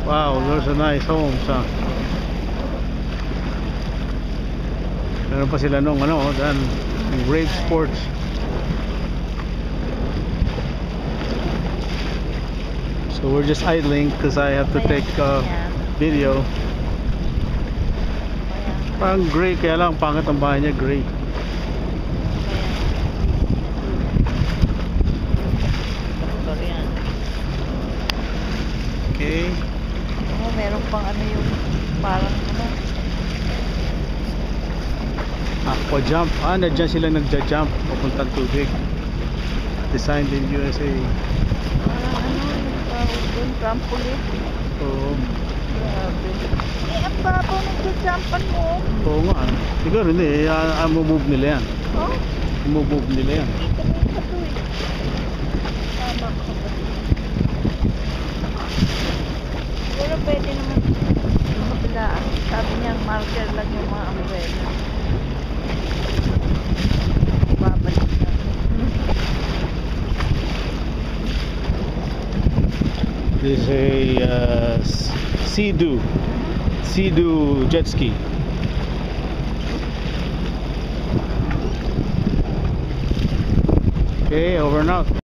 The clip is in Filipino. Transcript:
Wow, those are nice homes, huh? Meron pa sila nung ano, dan Brave Sports. So we're just idling because I have to take video. Parang gray, kaya lang pangit ang bahay niya, gray. Okay. Oh, meron pang ano yung parang ano. Aqua jump. Nandiyan sila nagja-jump papuntang tubig. Designed in USA. Parang ano, yung tawag doon, trampoline. Oo. Grabe. Ang babaw nagja-jumpan mo. Oo nga. Siguro hindi. Move nila yan. Oh? Move nila yan. Kita mo yung pato eh. Tama ka ba? Siguro pwede naman yung kabilaan. Sabi niya, marker lang yung mga umbrella. Babalik na. This is a Sea-Doo jet ski. Okay, over and out.